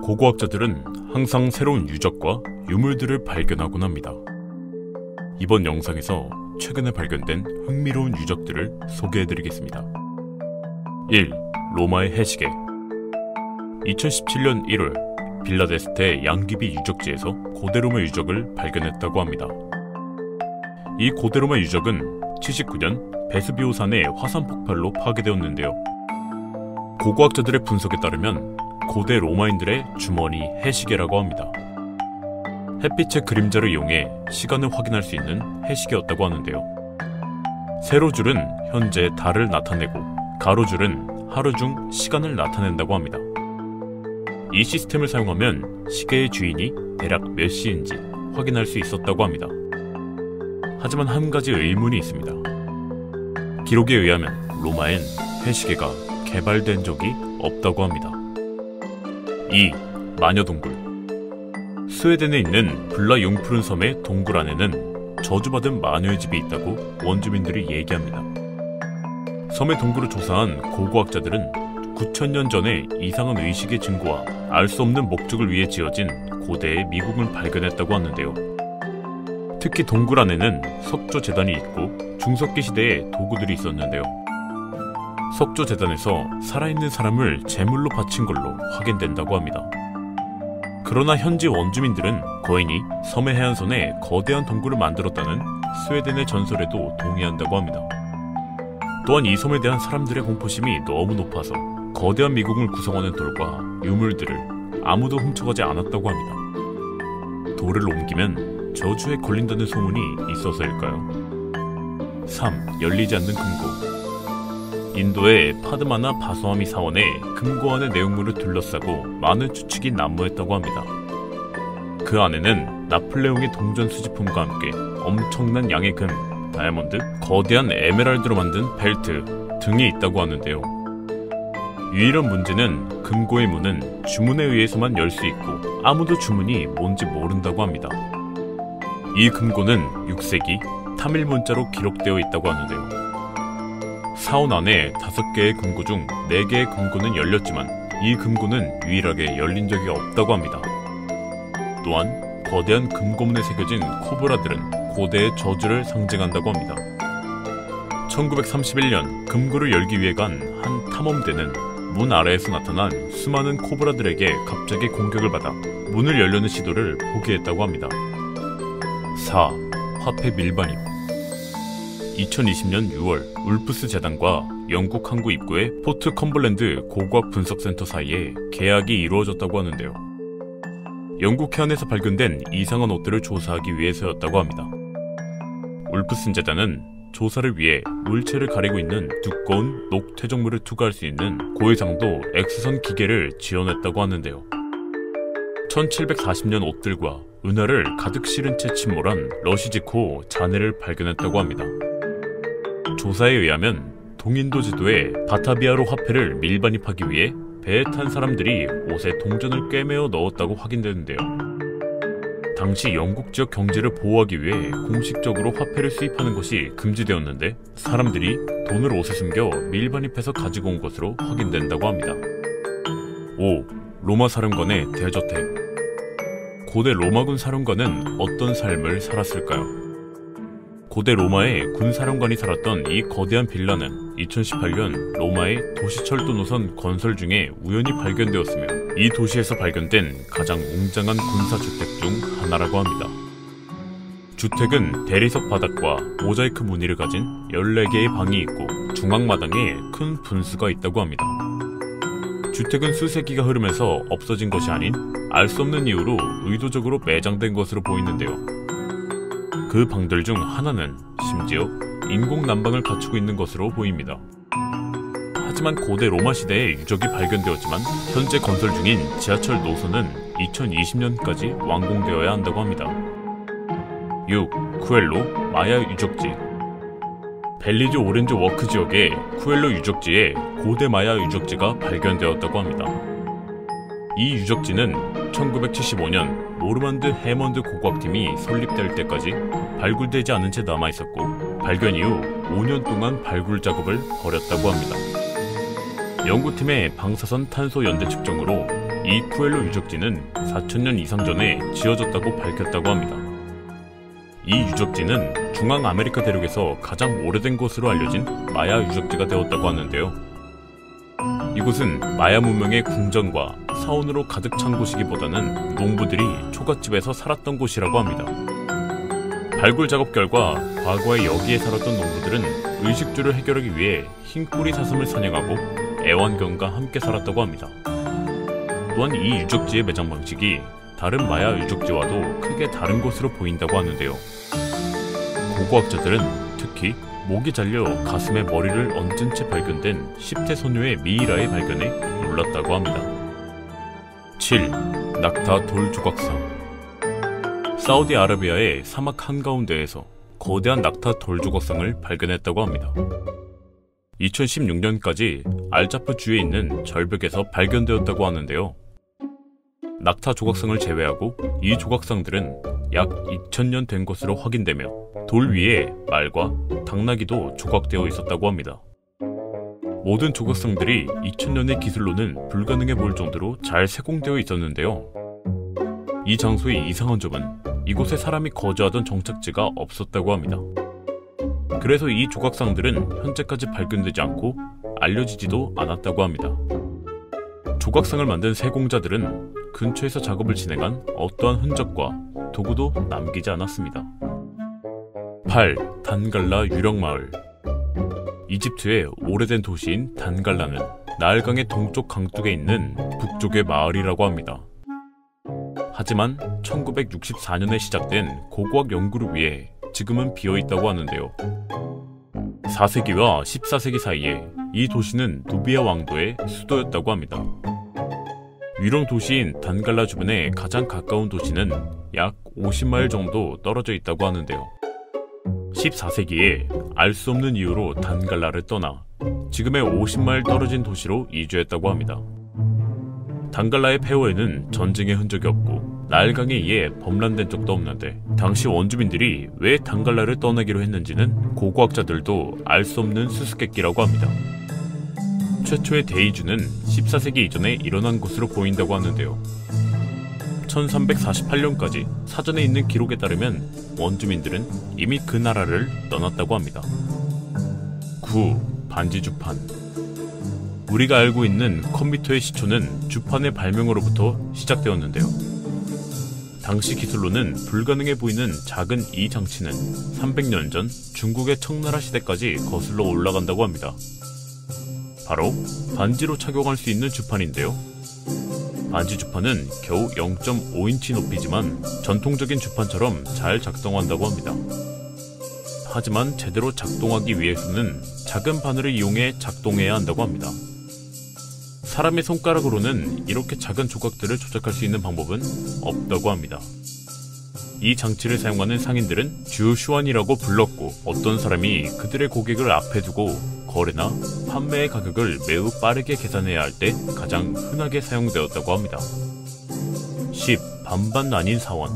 고고학자들은 항상 새로운 유적과 유물들을 발견하곤 합니다. 이번 영상에서 최근에 발견된 흥미로운 유적들을 소개해드리겠습니다. 1. 로마의 해시계. 2017년 1월 빌라데스테 양귀비 유적지에서 고대로마 유적을 발견했다고 합니다. 이 고대로마 유적은 79년 베스비오산의 화산 폭발로 파괴되었는데요. 고고학자들의 분석에 따르면 고대 로마인들의 주머니 해시계라고 합니다. 햇빛의 그림자를 이용해 시간을 확인할 수 있는 해시계였다고 하는데요. 세로줄은 현재 달을 나타내고 가로줄은 하루 중 시간을 나타낸다고 합니다. 이 시스템을 사용하면 시계의 주인이 대략 몇 시인지 확인할 수 있었다고 합니다. 하지만 한 가지 의문이 있습니다. 기록에 의하면 로마엔 해시계가 개발된 적이 없다고 합니다. 2. 마녀동굴. 스웨덴에 있는 블라 융푸른 섬의 동굴 안에는 저주받은 마녀의 집이 있다고 원주민들이 얘기합니다. 섬의 동굴을 조사한 고고학자들은 9,000년 전에 이상한 의식의 증거와 알 수 없는 목적을 위해 지어진 고대의 미궁을 발견했다고 하는데요. 특히 동굴 안에는 석조재단이 있고 중석기 시대의 도구들이 있었는데요. 석조재단에서 살아있는 사람을 제물로 바친 걸로 확인된다고 합니다. 그러나 현지 원주민들은 거인이 섬의 해안선에 거대한 동굴을 만들었다는 스웨덴의 전설에도 동의한다고 합니다. 또한 이 섬에 대한 사람들의 공포심이 너무 높아서 거대한 미궁을 구성하는 돌과 유물들을 아무도 훔쳐가지 않았다고 합니다. 돌을 옮기면 저주에 걸린다는 소문이 있어서일까요? 3. 열리지 않는 금고. 인도의 파드마나 바소아미 사원에 금고 안의 내용물을 둘러싸고 많은 추측이 난무했다고 합니다. 그 안에는 나폴레옹의 동전 수집품과 함께 엄청난 양의 금, 다이아몬드, 거대한 에메랄드로 만든 벨트 등이 있다고 하는데요. 유일한 문제는 금고의 문은 주문에 의해서만 열 수 있고 아무도 주문이 뭔지 모른다고 합니다. 이 금고는 6세기 타밀 문자로 기록되어 있다고 하는데요. 사원 안에 5개의 금고 중 4개의 금고는 열렸지만 이 금고는 유일하게 열린 적이 없다고 합니다. 또한 거대한 금고문에 새겨진 코브라들은 고대의 저주를 상징한다고 합니다. 1931년 금고를 열기 위해 간 한 탐험대는 문 아래에서 나타난 수많은 코브라들에게 갑자기 공격을 받아 문을 열려는 시도를 포기했다고 합니다. 4. 화폐 밀반입. 2020년 6월 울프스 재단과 영국 항구 입구의 포트 컴벌랜드 고고학 분석센터 사이에 계약이 이루어졌다고 하는데요. 영국 해안에서 발견된 이상한 옷들을 조사하기 위해서였다고 합니다. 울프슨 재단은 조사를 위해 물체를 가리고 있는 두꺼운 녹퇴적물을 투과할 수 있는 고해상도 X선 기계를 지원했다고 하는데요. 1740년 옷들과 은하를 가득 실은 채 침몰한 러시지코 잔해를 발견했다고 합니다. 조사에 의하면 동인도 지도에 바타비아로 화폐를 밀반입하기 위해 배에 탄 사람들이 옷에 동전을 꿰매어 넣었다고 확인되는데요. 당시 영국 지역 경제를 보호하기 위해 공식적으로 화폐를 수입하는 것이 금지되었는데 사람들이 돈을 옷에 숨겨 밀반입해서 가지고 온 것으로 확인된다고 합니다. 5. 로마 사령관의 대저택. 고대 로마군 사령관은 어떤 삶을 살았을까요? 고대 로마의 군사령관이 살았던 이 거대한 빌라는 2018년 로마의 도시철도 노선 건설 중에 우연히 발견되었으며 이 도시에서 발견된 가장 웅장한 군사주택 중 하나라고 합니다. 주택은 대리석 바닥과 모자이크 무늬를 가진 14개의 방이 있고 중앙마당에 큰 분수가 있다고 합니다. 주택은 수세기가 흐르면서 없어진 것이 아닌 알 수 없는 이유로 의도적으로 매장된 것으로 보이는데요. 그 방들 중 하나는 심지어 인공 난방을 갖추고 있는 것으로 보입니다. 하지만 고대 로마 시대에 유적이 발견되었지만 현재 건설 중인 지하철 노선은 2020년까지 완공되어야 한다고 합니다. 6. 쿠엘로 마야 유적지. 벨리즈 오렌지 워크 지역의 쿠엘로 유적지에 고대 마야 유적지가 발견되었다고 합니다. 이 유적지는 1975년 노르만드 해먼드 고고학팀이 설립될 때까지 발굴되지 않은 채 남아있었고 발견 이후 5년 동안 발굴 작업을 벌였다고 합니다. 연구팀의 방사선 탄소 연대 측정으로 이 쿠엘로 유적지는 4000년 이상 전에 지어졌다고 밝혔다고 합니다. 이 유적지는 중앙 아메리카 대륙에서 가장 오래된 것으로 알려진 마야 유적지가 되었다고 하는데요. 이곳은 마야 문명의 궁전과 사원으로 가득 찬 곳이기보다는 농부들이 초가집에서 살았던 곳이라고 합니다. 발굴 작업 결과 과거에 여기에 살았던 농부들은 의식주를 해결하기 위해 흰꼬리 사슴을 사냥하고 애완견과 함께 살았다고 합니다. 또한 이 유적지의 매장 방식이 다른 마야 유적지와도 크게 다른 것으로 보인다고 하는데요. 고고학자들은 특히 목이 잘려 가슴에 머리를 얹은 채 발견된 10대 소녀의 미이라의 발견에 놀랐다고 합니다. 7. 낙타 돌 조각상. 사우디아라비아의 사막 한가운데에서 거대한 낙타 돌 조각상을 발견했다고 합니다. 2016년까지 알자프 주에 있는 절벽에서 발견되었다고 하는데요. 낙타 조각상을 제외하고 이 조각상들은 약 2000년 된 것으로 확인되며 돌 위에 말과 당나귀도 조각되어 있었다고 합니다. 모든 조각상들이 2000년의 기술로는 불가능해 보일 정도로 잘 세공되어 있었는데요. 이 장소의 이상한 점은 이곳에 사람이 거주하던 정착지가 없었다고 합니다. 그래서 이 조각상들은 현재까지 발견되지 않고 알려지지도 않았다고 합니다. 조각상을 만든 세공자들은 근처에서 작업을 진행한 어떠한 흔적과 도구도 남기지 않았습니다. 8. 단갈라 유령마을. 이집트의 오래된 도시인 단갈라는 나일강의 동쪽 강둑에 있는 북쪽의 마을이라고 합니다. 하지만 1964년에 시작된 고고학 연구를 위해 지금은 비어있다고 하는데요. 4세기와 14세기 사이에 이 도시는 누비아 왕도의 수도였다고 합니다. 유령 도시인 단갈라 주변에 가장 가까운 도시는 약 50마일 정도 떨어져 있다고 하는데요. 14세기에 알 수 없는 이유로 단갈라를 떠나 지금의 50마일 떨어진 도시로 이주했다고 합니다. 단갈라의 폐허에는 전쟁의 흔적이 없고 나일강에 의해 범람된 적도 없는데 당시 원주민들이 왜 단갈라를 떠나기로 했는지는 고고학자들도 알 수 없는 수수께끼라고 합니다. 최초의 대이주는 14세기 이전에 일어난 것으로 보인다고 하는데요. 1348년까지 사전에 있는 기록에 따르면 원주민들은 이미 그 나라를 떠났다고 합니다. 9. 반지주판. 우리가 알고 있는 컴퓨터의 시초는 주판의 발명으로부터 시작되었는데요. 당시 기술로는 불가능해 보이는 작은 이 장치는 300년 전 중국의 청나라 시대까지 거슬러 올라간다고 합니다. 바로 반지로 착용할 수 있는 주판인데요. 반지 주판은 겨우 0.5인치 높이지만 전통적인 주판처럼 잘 작동한다고 합니다. 하지만 제대로 작동하기 위해서는 작은 바늘을 이용해 작동해야 한다고 합니다. 사람의 손가락으로는 이렇게 작은 조각들을 조작할 수 있는 방법은 없다고 합니다. 이 장치를 사용하는 상인들은 주슈안이라고 불렀고 어떤 사람이 그들의 고객을 앞에 두고 거래나 판매의 가격을 매우 빠르게 계산해야 할 때 가장 흔하게 사용되었다고 합니다. 10. 반반 나뉜 사원.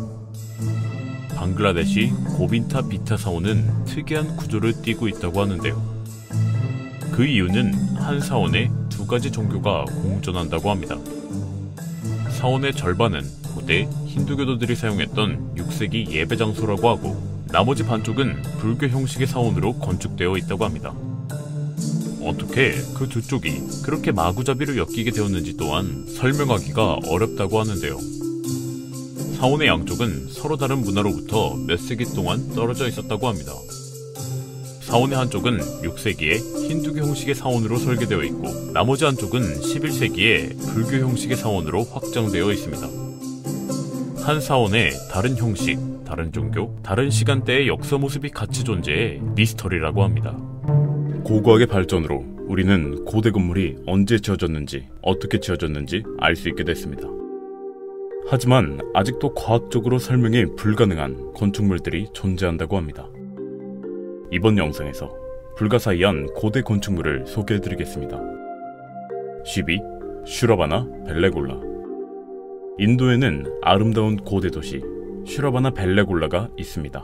방글라데시 고빈타 비타 사원은 특이한 구조를 띠고 있다고 하는데요. 그 이유는 한 사원에 두 가지 종교가 공존한다고 합니다. 사원의 절반은 고대 힌두교도들이 사용했던 6세기 예배 장소라고 하고 나머지 반쪽은 불교 형식의 사원으로 건축되어 있다고 합니다. 어떻게 그 두 쪽이 그렇게 마구잡이로 엮이게 되었는지 또한 설명하기가 어렵다고 하는데요. 사원의 양쪽은 서로 다른 문화로부터 몇 세기 동안 떨어져 있었다고 합니다. 사원의 한쪽은 6세기에 힌두교 형식의 사원으로 설계되어 있고 나머지 한쪽은 11세기에 불교 형식의 사원으로 확장되어 있습니다. 한 사원에 다른 형식, 다른 종교, 다른 시간대의 역사 모습이 같이 존재해 미스터리라고 합니다. 고고학의 발전으로 우리는 고대 건물이 언제 지어졌는지, 어떻게 지어졌는지 알 수 있게 됐습니다. 하지만 아직도 과학적으로 설명이 불가능한 건축물들이 존재한다고 합니다. 이번 영상에서 불가사의한 고대 건축물을 소개해드리겠습니다. 12. 슈라바나 벨레골라. 인도에는 아름다운 고대 도시 슈라바나 벨레골라가 있습니다.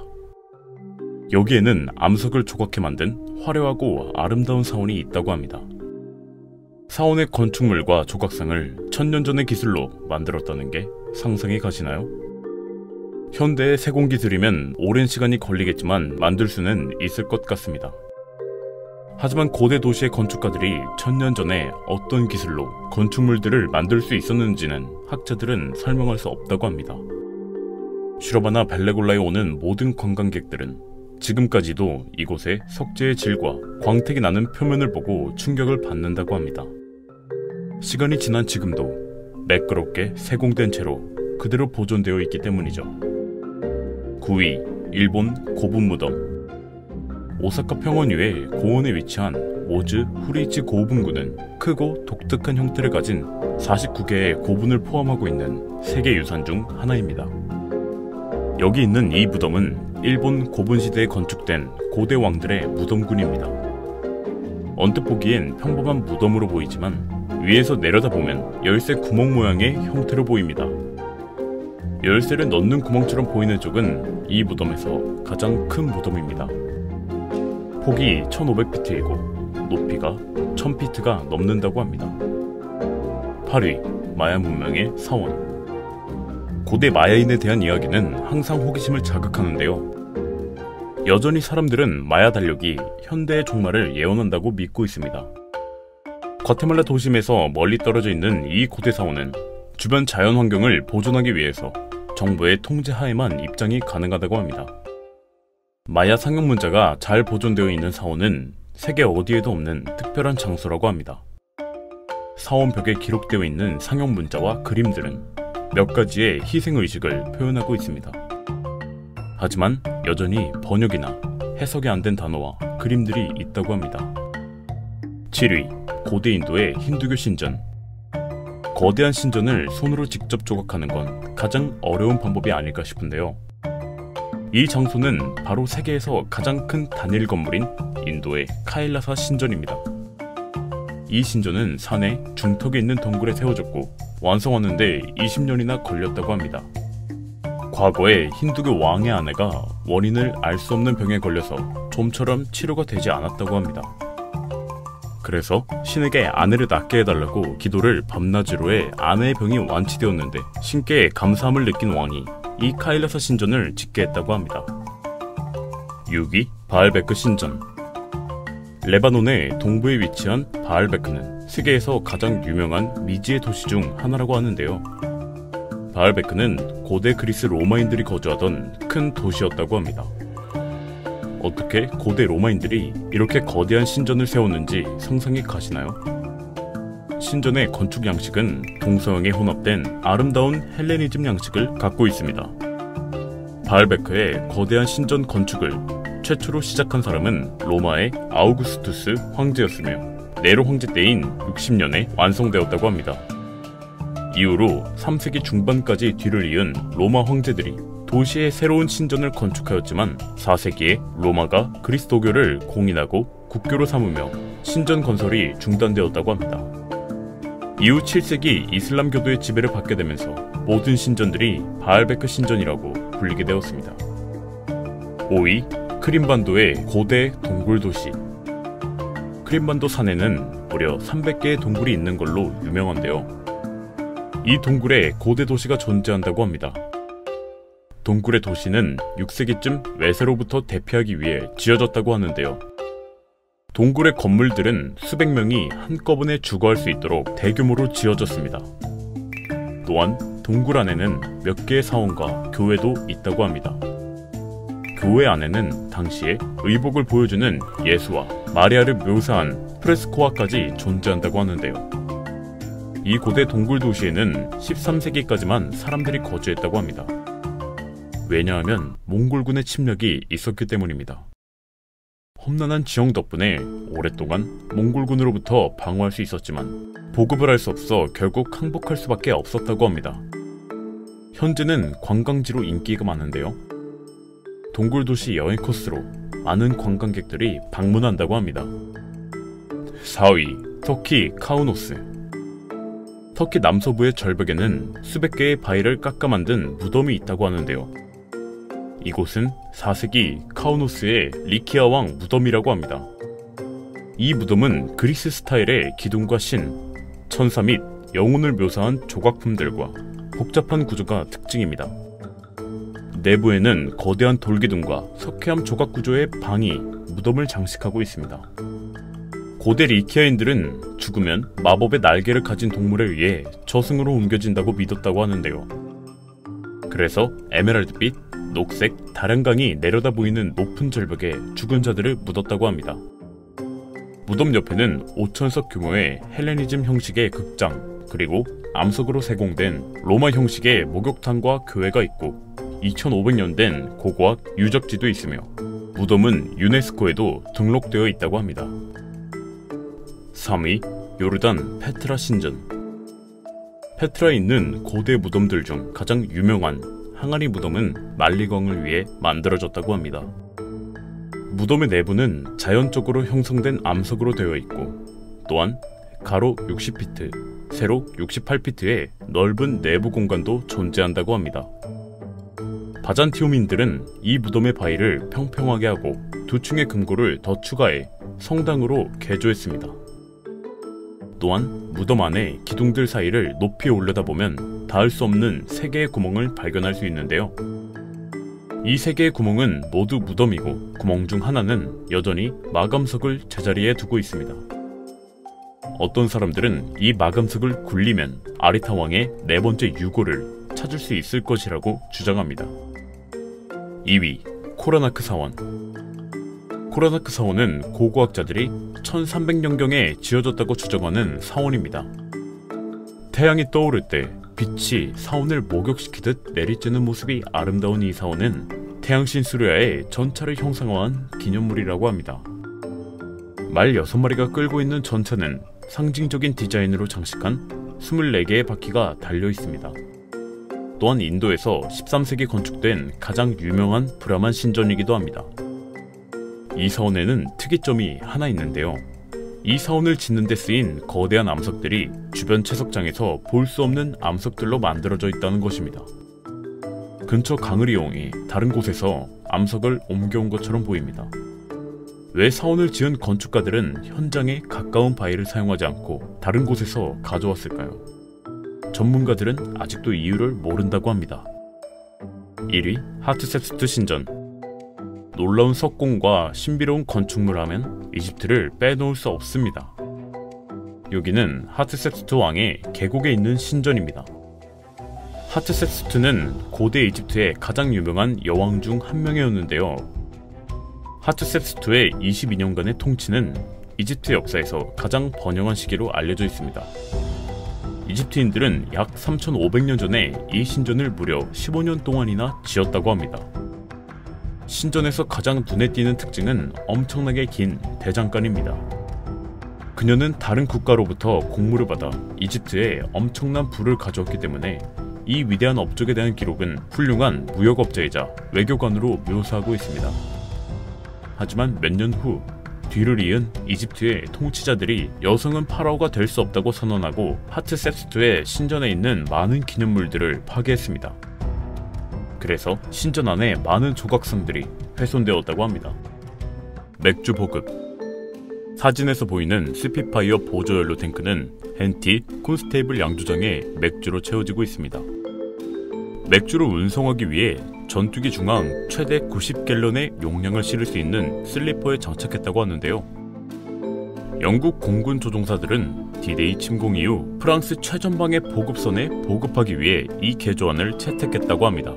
여기에는 암석을 조각해 만든 화려하고 아름다운 사원이 있다고 합니다. 사원의 건축물과 조각상을 1000년 전의 기술로 만들었다는 게 상상이 가시나요? 현대의 세공기술이면 오랜 시간이 걸리겠지만 만들 수는 있을 것 같습니다. 하지만 고대 도시의 건축가들이 1000년 전에 어떤 기술로 건축물들을 만들 수 있었는지는 학자들은 설명할 수 없다고 합니다. 슈러바나 벨레골라에 오는 모든 관광객들은 지금까지도 이곳의 석재의 질과 광택이 나는 표면을 보고 충격을 받는다고 합니다. 시간이 지난 지금도 매끄럽게 세공된 채로 그대로 보존되어 있기 때문이죠. 9위, 일본 고분 무덤. 오사카 평원위의 고원에 위치한 모즈 후리이치 고분군은 크고 독특한 형태를 가진 49개의 고분을 포함하고 있는 세계 유산 중 하나입니다. 여기 있는 이 무덤은 일본 고분 시대에 건축된 고대 왕들의 무덤군입니다. 언뜻 보기엔 평범한 무덤으로 보이지만 위에서 내려다보면 열쇠 구멍 모양의 형태로 보입니다. 열쇠를 넣는 구멍처럼 보이는 쪽은 이 무덤에서 가장 큰 무덤입니다. 폭이 1500피트이고 높이가 1000피트가 넘는다고 합니다. 8위, 마야 문명의 사원. 고대 마야인에 대한 이야기는 항상 호기심을 자극하는데요. 여전히 사람들은 마야 달력이 현대의 종말을 예언한다고 믿고 있습니다. 과테말라 도심에서 멀리 떨어져 있는 이 고대 사원은 주변 자연 환경을 보존하기 위해서 정부의 통제 하에만 입장이 가능하다고 합니다. 마야 상형 문자가 잘 보존되어 있는 사원은 세계 어디에도 없는 특별한 장소라고 합니다. 사원 벽에 기록되어 있는 상형 문자와 그림들은 몇 가지의 희생의식을 표현하고 있습니다. 하지만 여전히 번역이나 해석이 안 된 단어와 그림들이 있다고 합니다. 7위, 고대 인도의 힌두교 신전. 거대한 신전을 손으로 직접 조각하는 건 가장 어려운 방법이 아닐까 싶은데요. 이 장소는 바로 세계에서 가장 큰 단일 건물인 인도의 카일라사 신전입니다. 이 신전은 산의 중턱에 있는 덩굴에 세워졌고 완성하는데 20년이나 걸렸다고 합니다. 과거에 힌두교 왕의 아내가 원인을 알 수 없는 병에 걸려서 좀처럼 치료가 되지 않았다고 합니다. 그래서 신에게 아내를 낫게 해달라고 기도를 밤낮으로 해 아내의 병이 완치되었는데 신께 감사함을 느낀 왕이 이 카일라사 신전을 짓게 했다고 합니다. 6위, 바알베크 신전. 레바논의 동부에 위치한 바알베크는 세계에서 가장 유명한 미지의 도시 중 하나라고 하는데요. 바알베크는 고대 그리스 로마인들이 거주하던 큰 도시였다고 합니다. 어떻게 고대 로마인들이 이렇게 거대한 신전을 세웠는지 상상이 가시나요? 신전의 건축 양식은 동서양에 혼합된 아름다운 헬레니즘 양식을 갖고 있습니다. 바알베크의 거대한 신전 건축을 최초로 시작한 사람은 로마의 아우구스투스 황제였으며 네로 황제 때인 60년에 완성되었다고 합니다. 이후로 3세기 중반까지 뒤를 이은 로마 황제들이 도시에 새로운 신전을 건축하였지만 4세기에 로마가 그리스도교를 공인하고 국교로 삼으며 신전 건설이 중단되었다고 합니다. 이후 7세기 이슬람교도의 지배를 받게 되면서 모든 신전들이 바알베크 신전이라고 불리게 되었습니다. 5위, 크림반도의 고대 동굴도시. 크림반도 산에는 무려 300개의 동굴이 있는 걸로 유명한데요. 이 동굴에 고대 도시가 존재한다고 합니다. 동굴의 도시는 6세기쯤 외세로부터 대피하기 위해 지어졌다고 하는데요. 동굴의 건물들은 수백 명이 한꺼번에 주거할 수 있도록 대규모로 지어졌습니다. 또한 동굴 안에는 몇 개의 사원과 교회도 있다고 합니다. 교회 안에는 당시에 의복을 보여주는 예수와 마리아를 묘사한 프레스코화까지 존재한다고 하는데요. 이 고대 동굴 도시에는 13세기까지만 사람들이 거주했다고 합니다. 왜냐하면 몽골군의 침략이 있었기 때문입니다. 험난한 지형 덕분에 오랫동안 몽골군으로부터 방어할 수 있었지만 보급을 할 수 없어 결국 항복할 수밖에 없었다고 합니다. 현재는 관광지로 인기가 많은데요. 동굴 도시 여행 코스로 많은 관광객들이 방문한다고 합니다. 4위, 터키 카우노스. 터키 남서부의 절벽에는 수백 개의 바위를 깎아 만든 무덤이 있다고 하는데요. 이곳은 4세기 카우노스의 리키아 왕 무덤이라고 합니다. 이 무덤은 그리스 스타일의 기둥과 신, 천사 및 영혼을 묘사한 조각품들과 복잡한 구조가 특징입니다. 내부에는 거대한 돌기둥과 석회암 조각 구조의 방이 무덤을 장식하고 있습니다. 고대 리키아인들은 죽으면 마법의 날개를 가진 동물에 의해 저승으로 옮겨진다고 믿었다고 하는데요. 그래서 에메랄드빛, 녹색, 다량강이 내려다 보이는 높은 절벽에 죽은 자들을 묻었다고 합니다. 무덤 옆에는 5,000석 규모의 헬레니즘 형식의 극장, 그리고 암석으로 세공된 로마 형식의 목욕탕과 교회가 있고 2500년 된 고고학 유적지도 있으며 무덤은 유네스코에도 등록되어 있다고 합니다. 3위, 요르단 페트라 신전. 페트라에 있는 고대 무덤들 중 가장 유명한 항아리 무덤은 만리광을 위해 만들어졌다고 합니다. 무덤의 내부는 자연적으로 형성된 암석으로 되어 있고 또한 가로 60피트, 세로 68피트의 넓은 내부 공간도 존재한다고 합니다. 바잔티움인들은 이 무덤의 바위를 평평하게 하고 2층의 금고를 더 추가해 성당으로 개조했습니다. 또한 무덤 안에 기둥들 사이를 높이 올려다보면 닿을 수 없는 3개의 구멍을 발견할 수 있는데요. 이 3개의 구멍은 모두 무덤이고 구멍 중 하나는 여전히 마감석을 제자리에 두고 있습니다. 어떤 사람들은 이 마감석을 굴리면 아리타 왕의 4번째 유고를 찾을 수 있을 것이라고 주장합니다. 2위, 코라나크 사원. 코라나크 사원은 고고학자들이 1300년경에 지어졌다고 주장하는 사원입니다. 태양이 떠오를 때 빛이 사원을 목욕시키듯 내리쬐는 모습이 아름다운 이 사원은 태양신 수레아의 전차를 형상화한 기념물이라고 합니다. 말 6마리가 끌고 있는 전차는 상징적인 디자인으로 장식한 24개의 바퀴가 달려 있습니다. 또한 인도에서 13세기 건축된 가장 유명한 브라만 신전이기도 합니다. 이 사원에는 특이점이 하나 있는데요. 이 사원을 짓는 데 쓰인 거대한 암석들이 주변 채석장에서 볼 수 없는 암석들로 만들어져 있다는 것입니다. 근처 강을 이용해 다른 곳에서 암석을 옮겨온 것처럼 보입니다. 왜 사원을 지은 건축가들은 현장에 가까운 바위를 사용하지 않고 다른 곳에서 가져왔을까요? 전문가들은 아직도 이유를 모른다고 합니다. 1위, 하트셉스트 신전. 놀라운 석공과 신비로운 건축물 하면 이집트를 빼놓을 수 없습니다. 여기는 하트셉스트 왕의 계곡에 있는 신전입니다. 하트셉스트는 고대 이집트의 가장 유명한 여왕 중 한 명이었는데요. 하트셉스트의 22년간의 통치는 이집트 역사에서 가장 번영한 시기로 알려져 있습니다. 이집트인들은 약 3500년 전에 이 신전을 무려 15년 동안이나 지었다고 합니다. 신전에서 가장 눈에 띄는 특징은 엄청나게 긴 대장간입니다. 그녀는 다른 국가로부터 공물을 받아 이집트에 엄청난 부를 가져왔기 때문에 이 위대한 업적에 대한 기록은 훌륭한 무역업자이자 외교관으로 묘사하고 있습니다. 하지만 몇 년 후 뒤를 이은 이집트의 통치자들이 여성은 파라오가 될 수 없다고 선언하고 하트셉스트의 신전에 있는 많은 기념물들을 파괴했습니다. 그래서 신전 안에 많은 조각상들이 훼손되었다고 합니다. 맥주 보급. 사진에서 보이는 스피파이어 보조연료 탱크는 헨티 콘스테이블 양조장에 맥주로 채워지고 있습니다. 맥주를 운송하기 위해 전투기 중앙 최대 90갤런의 용량을 실을 수 있는 슬리퍼에 장착했다고 하는데요. 영국 공군 조종사들은 D-Day 침공 이후 프랑스 최전방의 보급선에 보급하기 위해 이 개조안을 채택했다고 합니다.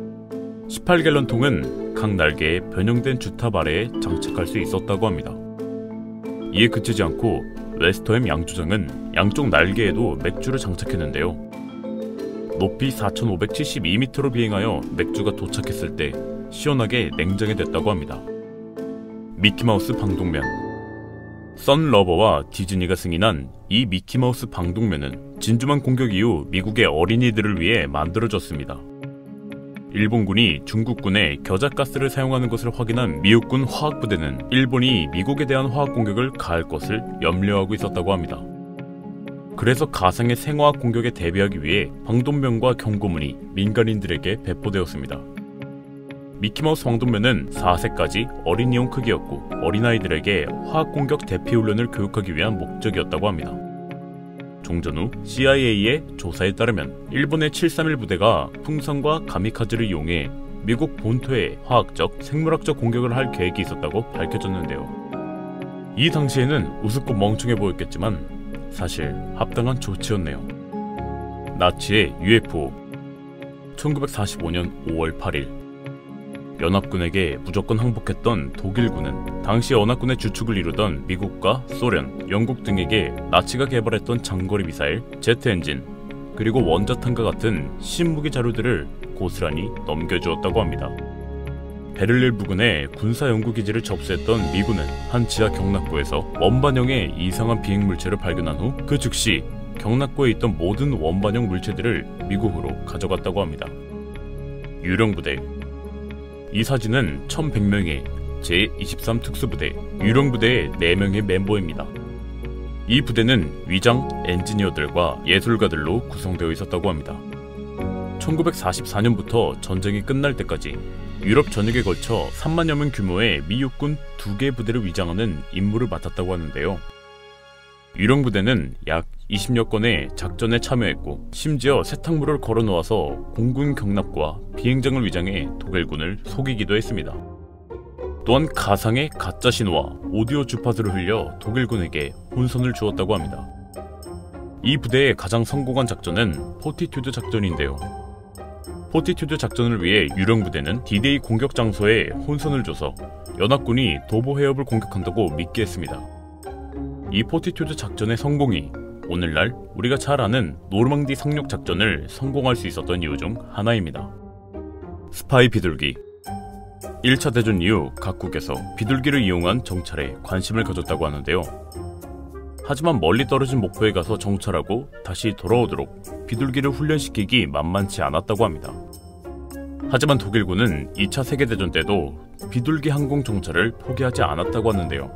18갤런 통은 각 날개에 변형된 주탑 아래에 장착할 수 있었다고 합니다. 이에 그치지 않고 웨스터햄 양조장은 양쪽 날개에도 맥주를 장착했는데요. 높이 4572m로 비행하여 맥주가 도착했을 때 시원하게 냉장이 됐다고 합니다. 미키마우스 방독면. 썬러버와 디즈니가 승인한 이 미키마우스 방독면은 진주만 공격 이후 미국의 어린이들을 위해 만들어졌습니다. 일본군이 중국군에 겨자가스를 사용하는 것을 확인한 미국군 화학부대는 일본이 미국에 대한 화학 공격을 가할 것을 염려하고 있었다고 합니다. 그래서 가상의 생화학 공격에 대비하기 위해 방독면과 경고문이 민간인들에게 배포되었습니다. 미키마우스 황동면은 4세까지 어린이용 크기였고 어린아이들에게 화학공격 대피훈련을 교육하기 위한 목적이었다고 합니다. 종전 후 CIA의 조사에 따르면 일본의 731 부대가 풍선과 가미카즈를 이용해 미국 본토에 화학적, 생물학적 공격을 할 계획이 있었다고 밝혀졌는데요. 이 당시에는 우습고 멍청해 보였겠지만 사실 합당한 조치였네요. 나치의 UFO 1945년 5월 8일 연합군에게 무조건 항복했던 독일군은 당시 연합군의 주축을 이루던 미국과 소련, 영국 등에게 나치가 개발했던 장거리 미사일, 제트 엔진, 그리고 원자탄과 같은 신무기 자료들을 고스란히 넘겨주었다고 합니다. 베를린 부근의 군사연구기지를 접수했던 미군은 한 지하 경납고에서 원반형의 이상한 비행물체를 발견한 후 그 즉시 경납고에 있던 모든 원반형 물체들을 미국으로 가져갔다고 합니다. 유령부대 이 사진은 1100명의 제23 특수부대 유령부대의 4명의 멤버입니다. 이 부대는 위장 엔지니어들과 예술가들로 구성되어 있었다고 합니다. 1944년부터 전쟁이 끝날 때까지 유럽 전역에 걸쳐 3만여 명 규모의 미 육군 2개 부대를 위장하는 임무를 맡았다고 하는데요. 유령부대는 약 20여 건의 작전에 참여했고 심지어 세탁물을 걸어놓아서 공군 경납고와 비행장을 위장해 독일군을 속이기도 했습니다. 또한 가상의 가짜 신호와 오디오 주파수를 흘려 독일군에게 혼선을 주었다고 합니다. 이 부대의 가장 성공한 작전은 포티튜드 작전인데요. 포티튜드 작전을 위해 유령부대는 D-Day 공격 장소에 혼선을 줘서 연합군이 도보 해협을 공격한다고 믿게 했습니다. 이 포티튜드 작전의 성공이 오늘날 우리가 잘 아는 노르망디 상륙 작전을 성공할 수 있었던 이유 중 하나입니다. 스파이 비둘기 1차 대전 이후 각국에서 비둘기를 이용한 정찰에 관심을 가졌다고 하는데요. 하지만 멀리 떨어진 목표에 가서 정찰하고 다시 돌아오도록 비둘기를 훈련시키기 만만치 않았다고 합니다. 하지만 독일군은 2차 세계대전 때도 비둘기 항공 정찰을 포기하지 않았다고 하는데요.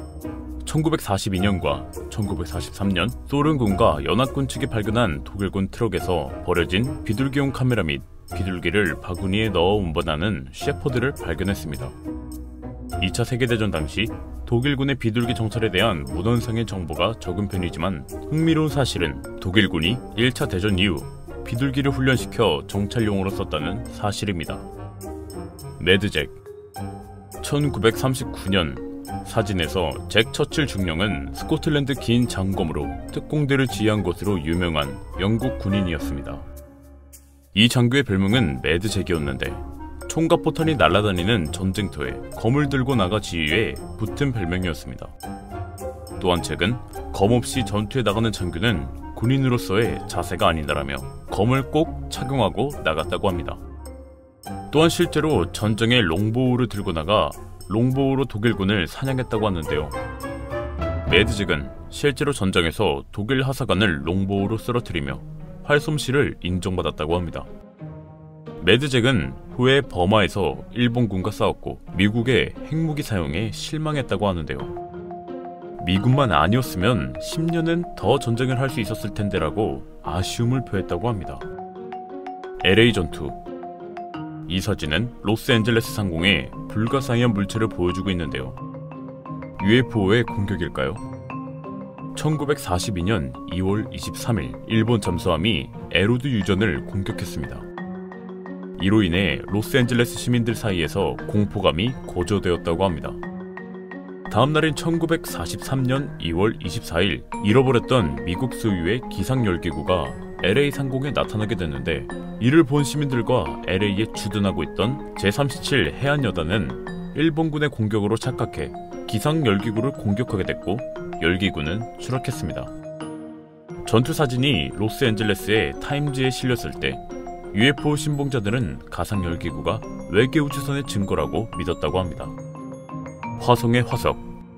1942년과 1943년 소련군과 연합군 측이 발견한 독일군 트럭에서 버려진 비둘기용 카메라 및 비둘기를 바구니에 넣어 운반하는 셰퍼드를 발견했습니다. 2차 세계대전 당시 독일군의 비둘기 정찰에 대한 문헌상의 정보가 적은 편이지만 흥미로운 사실은 독일군이 1차 대전 이후 비둘기를 훈련시켜 정찰용으로 썼다는 사실입니다. 매드잭 1939년 사진에서 잭 처칠 중령은 스코틀랜드 긴 장검으로 특공대를 지휘한 것으로 유명한 영국 군인이었습니다. 이 장교의 별명은 매드잭이었는데 총과 포탄이 날아다니는 전쟁터에 검을 들고 나가 지휘해 붙은 별명이었습니다. 또한 잭은 검 없이 전투에 나가는 장교는 군인으로서의 자세가 아니다라며 검을 꼭 착용하고 나갔다고 합니다. 또한 실제로 전쟁에 롱보우를 들고 나가 롱보우로 독일군을 사냥했다고 하는데요. 매드잭은 실제로 전장에서 독일 하사관을 롱보우로 쓰러뜨리며 활솜씨를 인정받았다고 합니다. 매드잭은 후에 버마에서 일본군과 싸웠고 미국의 핵무기 사용에 실망했다고 하는데요. 미군만 아니었으면 10년은 더 전쟁을 할 수 있었을 텐데라고 아쉬움을 표했다고 합니다. LA 전투 이 사진은 로스앤젤레스 상공의 불가사의한 물체를 보여주고 있는데요. UFO의 공격일까요? 1942년 2월 23일 일본 잠수함이 에로드 유전을 공격했습니다. 이로 인해 로스앤젤레스 시민들 사이에서 공포감이 고조되었다고 합니다. 다음 날인 1943년 2월 24일 잃어버렸던 미국 소유의 기상열기구가 LA 상공에 나타나게 됐는데 이를 본 시민들과 LA에 주둔하고 있던 제37 해안여단은 일본군의 공격으로 착각해 기상열기구를 공격하게 됐고 열기구는 추락했습니다. 전투 사진이 로스앤젤레스의 타임즈에 실렸을 때 UFO 신봉자들은 가상열기구가 외계 우주선의 증거라고 믿었다고 합니다. 화성의 화석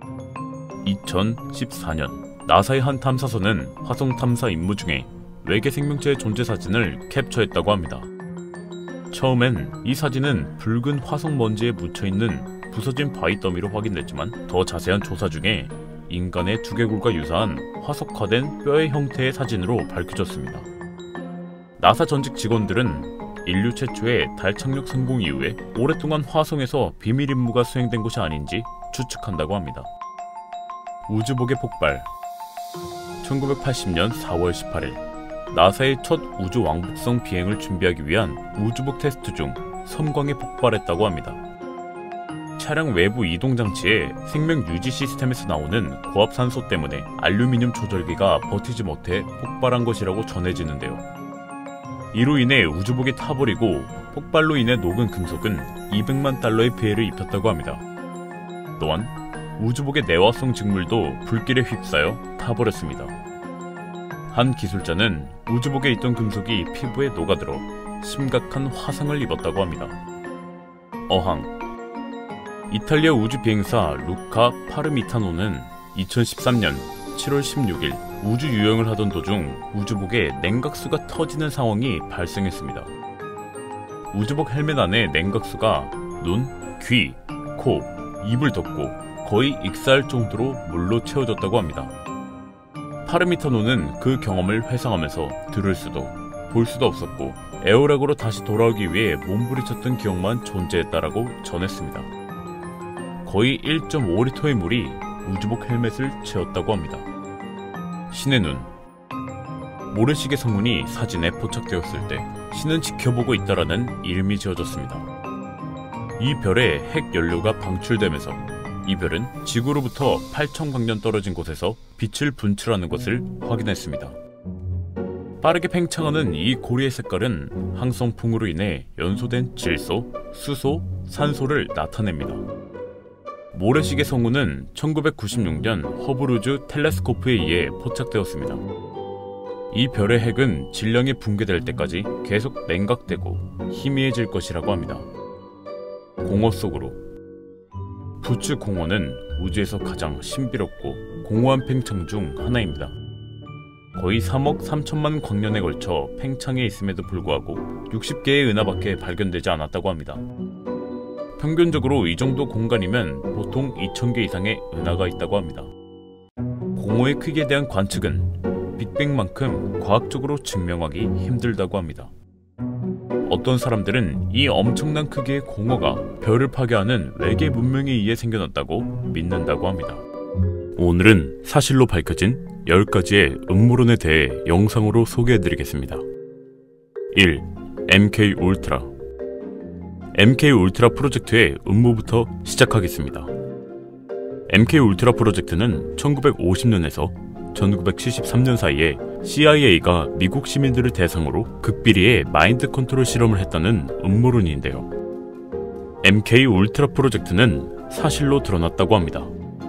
2014년 나사의 한 탐사선은 화성 탐사 임무 중에 외계 생명체의 존재 사진을 캡처했다고 합니다. 처음엔 이 사진은 붉은 화성 먼지에 묻혀있는 부서진 바위 더미로 확인됐지만 더 자세한 조사 중에 인간의 두개골과 유사한 화석화된 뼈의 형태의 사진으로 밝혀졌습니다. 나사 전직 직원들은 인류 최초의 달 착륙 성공 이후에 오랫동안 화성에서 비밀 임무가 수행된 것이 아닌지 추측한다고 합니다. 우주복의 폭발. 1980년 4월 18일 나사의 첫 우주 왕복성 비행을 준비하기 위한 우주복 테스트 중 섬광이 폭발했다고 합니다. 차량 외부 이동 장치의 생명 유지 시스템에서 나오는 고압 산소 때문에 알루미늄 조절기가 버티지 못해 폭발한 것이라고 전해지는데요. 이로 인해 우주복이 타버리고 폭발로 인해 녹은 금속은 200만 달러의 피해를 입혔다고 합니다. 또한 우주복의 내화성 직물도 불길에 휩싸여 타버렸습니다. 한 기술자는 우주복에 있던 금속이 피부에 녹아들어 심각한 화상을 입었다고 합니다. 어항. 이탈리아 우주 비행사 루카 파르미타노는 2013년 7월 16일 우주 유영을 하던 도중 우주복에 냉각수가 터지는 상황이 발생했습니다. 우주복 헬멧 안에 냉각수가 눈, 귀, 코, 입을 덮고 거의 익사할 정도로 물로 채워졌다고 합니다. 파르미타노는 그 경험을 회상하면서 들을 수도 볼 수도 없었고 에어락으로 다시 돌아오기 위해 몸부리쳤던 기억만 존재했다라고 전했습니다. 거의 1.5리터의 물이 우주복 헬멧을 채웠다고 합니다. 신의 눈. 모래시계 성운이 사진에 포착되었을 때 신은 지켜보고 있다라는 이름이 지어졌습니다. 이 별에 핵 연료가 방출되면서 이 별은 지구로부터 8,000광년 떨어진 곳에서 빛을 분출하는 것을 확인했습니다. 빠르게 팽창하는 이 고리의 색깔은 항성풍으로 인해 연소된 질소, 수소, 산소를 나타냅니다. 모래시계 성운은 1996년 허블 우주 텔레스코프에 의해 포착되었습니다. 이 별의 핵은 질량이 붕괴될 때까지 계속 냉각되고 희미해질 것이라고 합니다. 공허 속으로. 부츠 공허는 우주에서 가장 신비롭고 공허한 팽창 중 하나입니다. 거의 3억 3천만 광년에 걸쳐 팽창해 있음에도 불구하고 60개의 은하밖에 발견되지 않았다고 합니다. 평균적으로 이 정도 공간이면 보통 2,000개 이상의 은하가 있다고 합니다. 공허의 크기에 대한 관측은 빅뱅만큼 과학적으로 증명하기 힘들다고 합니다. 어떤 사람들은 이 엄청난 크기의 공허가 별을 파괴하는 외계 문명에 의해 생겨났다고 믿는다고 합니다. 오늘은 사실로 밝혀진 10가지의 음모론에 대해 영상으로 소개해드리겠습니다. 1. MK 울트라. MK 울트라 프로젝트의 음모부터 시작하겠습니다. MK 울트라 프로젝트는 1950년에서 1973년 사이에 CIA가 미국 시민들을 대상으로 극비리의 마인드 컨트롤 실험을 했다는 음모론인데요. MK 울트라 프로젝트는 사실로 드러났다고 합니다.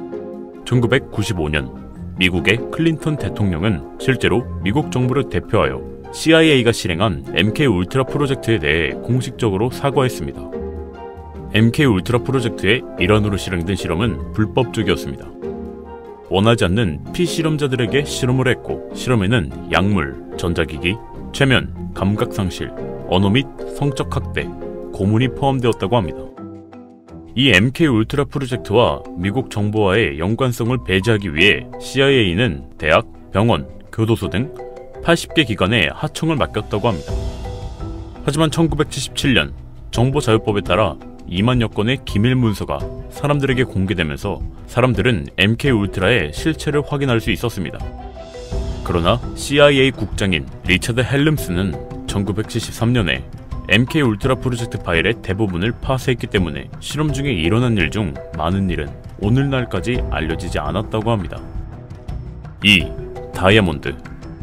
1995년 미국의 클린턴 대통령은 실제로 미국 정부를 대표하여 CIA가 실행한 MK 울트라 프로젝트에 대해 공식적으로 사과했습니다. MK 울트라 프로젝트의 일환으로 실행된 실험은 불법적이었습니다. 원하지 않는 피실험자들에게 실험을 했고 실험에는 약물, 전자기기, 최면, 감각상실, 언어 및 성적 학대, 고문이 포함되었다고 합니다. 이 MK 울트라 프로젝트와 미국 정부와의 연관성을 배제하기 위해 CIA는 대학, 병원, 교도소 등 80개 기관에 하청을 맡겼다고 합니다. 하지만 1977년 정보자유법에 따라 2만여 건의 기밀 문서가 사람들에게 공개되면서 사람들은 MK 울트라의 실체를 확인할 수 있었습니다. 그러나 CIA 국장인 리처드 헬름스는 1973년에 MK 울트라 프로젝트 파일의 대부분을 파쇄했기 때문에 실험 중에 일어난 일 중 많은 일은 오늘날까지 알려지지 않았다고 합니다. 2. 다이아몬드.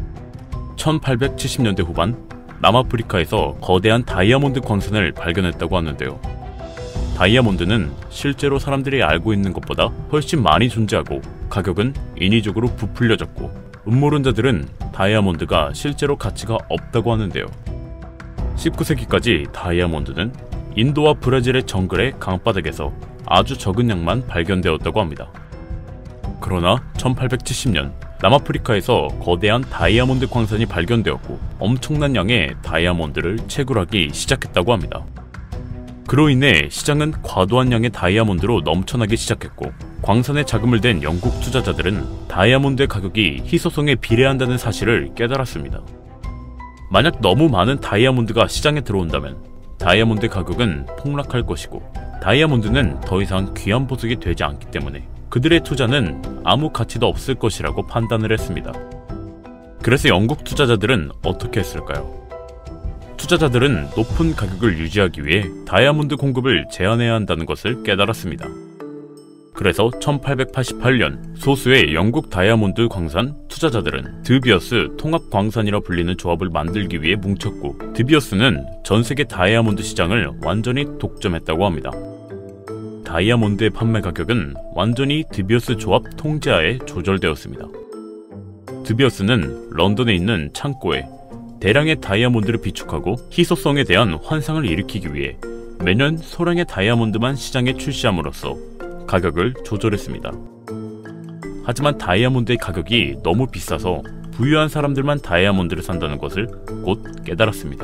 1870년대 후반 남아프리카에서 거대한 다이아몬드 광산을 발견했다고 하는데요. 다이아몬드는 실제로 사람들이 알고 있는 것보다 훨씬 많이 존재하고 가격은 인위적으로 부풀려졌고 음모론자들은 다이아몬드가 실제로 가치가 없다고 하는데요. 19세기까지 다이아몬드는 인도와 브라질의 정글의 강바닥에서 아주 적은 양만 발견되었다고 합니다. 그러나 1870년 남아프리카에서 거대한 다이아몬드 광산이 발견되었고 엄청난 양의 다이아몬드를 채굴하기 시작했다고 합니다. 그로 인해 시장은 과도한 양의 다이아몬드로 넘쳐나기 시작했고 광산에 자금을 댄 영국 투자자들은 다이아몬드의 가격이 희소성에 비례한다는 사실을 깨달았습니다. 만약 너무 많은 다이아몬드가 시장에 들어온다면 다이아몬드 가격은 폭락할 것이고, 다이아몬드는 더 이상 귀한 보석이 되지 않기 때문에 그들의 투자는 아무 가치도 없을 것이라고 판단을 했습니다. 그래서 영국 투자자들은 어떻게 했을까요? 투자자들은 높은 가격을 유지하기 위해 다이아몬드 공급을 제한해야 한다는 것을 깨달았습니다. 그래서 1888년 소수의 영국 다이아몬드 광산 투자자들은 드비어스 통합광산이라 불리는 조합을 만들기 위해 뭉쳤고, 드비어스는 전세계 다이아몬드 시장을 완전히 독점했다고 합니다. 다이아몬드의 판매 가격은 완전히 드비어스 조합 통제하에 조절되었습니다. 드비어스는 런던에 있는 창고에 대량의 다이아몬드를 비축하고 희소성에 대한 환상을 일으키기 위해 매년 소량의 다이아몬드만 시장에 출시함으로써 가격을 조절했습니다. 하지만 다이아몬드의 가격이 너무 비싸서 부유한 사람들만 다이아몬드를 산다는 것을 곧 깨달았습니다.